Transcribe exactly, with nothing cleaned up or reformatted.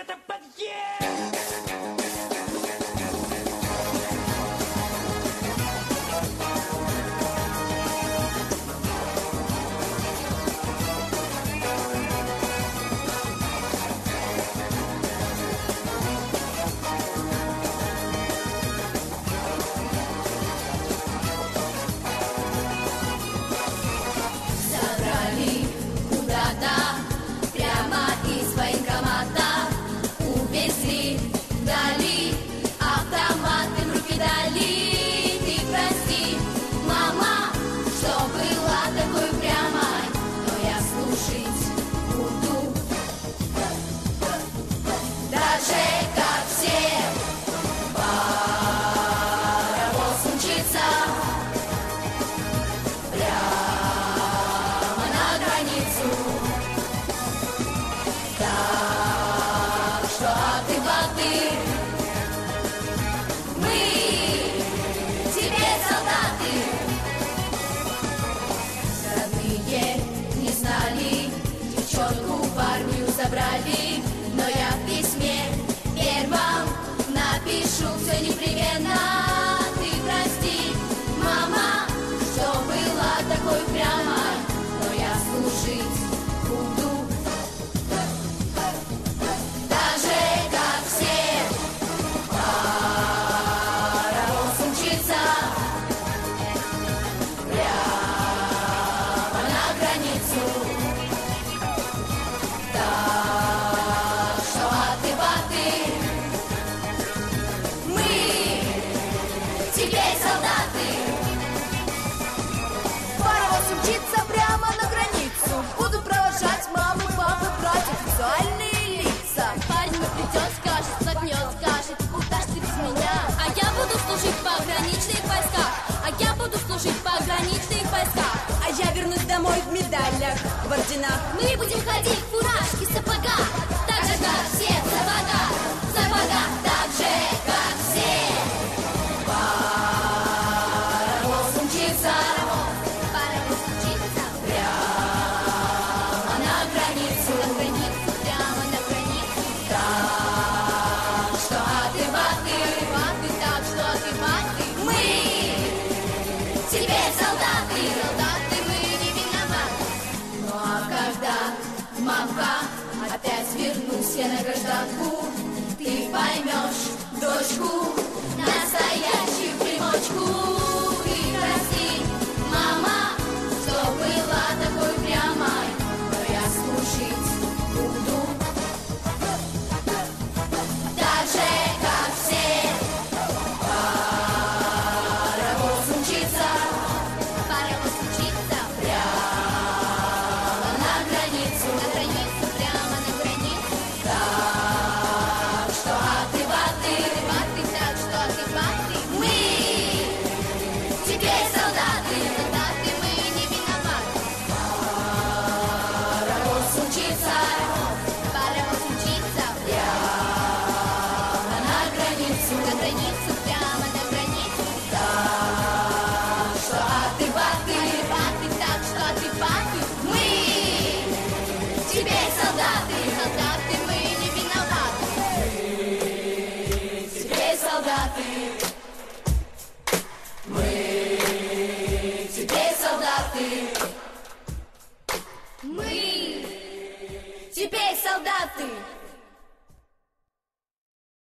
это подъезд! Забрали, но я в письме первом напишу все непременно. Ты прости, мама, что была такой прямой, но я служить буду даже как все. Паровоз мчится прямо на границу. Мчится прямо на границу. Буду провожать мамы, папы, братья, официальные лица. Парень мой придет, скажет, согнет, скажет, куда ж ты без меня? А я буду служить в пограничных войсках. А я буду служить в пограничных войсках. А я вернусь домой в медалях, в орденах. Мы будем ходить в фуражке, сапогах, так же, как все в сапогах, в сапогах, так же, как все. Паровоз мчится, паровоз мчится прямо на границу, на границу, прямо на границу. Так что аты-баты, баты, так что аты-баты. Мы теперь солдаты, солдаты, мы не виноваты. Ну а когда, мамка, опять вернусь я на гражданку, ты поймешь, дочку, настоящую примочку. Ты прости, мама, что была такой прямой, но я служить буду так же, как все. Паровоз мчится, паровоз мчится прямо на границу, на границу, прямо на границу. Так что аты-баты, аты, так что аты-баты. Мы теперь солдаты, солдаты, мы не виноваты. Паровоз мчится, паровоз мчится прямо на границу, на границу, прямо на границу. Так что аты-баты, аты, так что аты-баты. Мы теперь солдаты, солдаты, мы не виноваты. Теперь солдаты. Мы теперь солдаты. Мы теперь солдаты.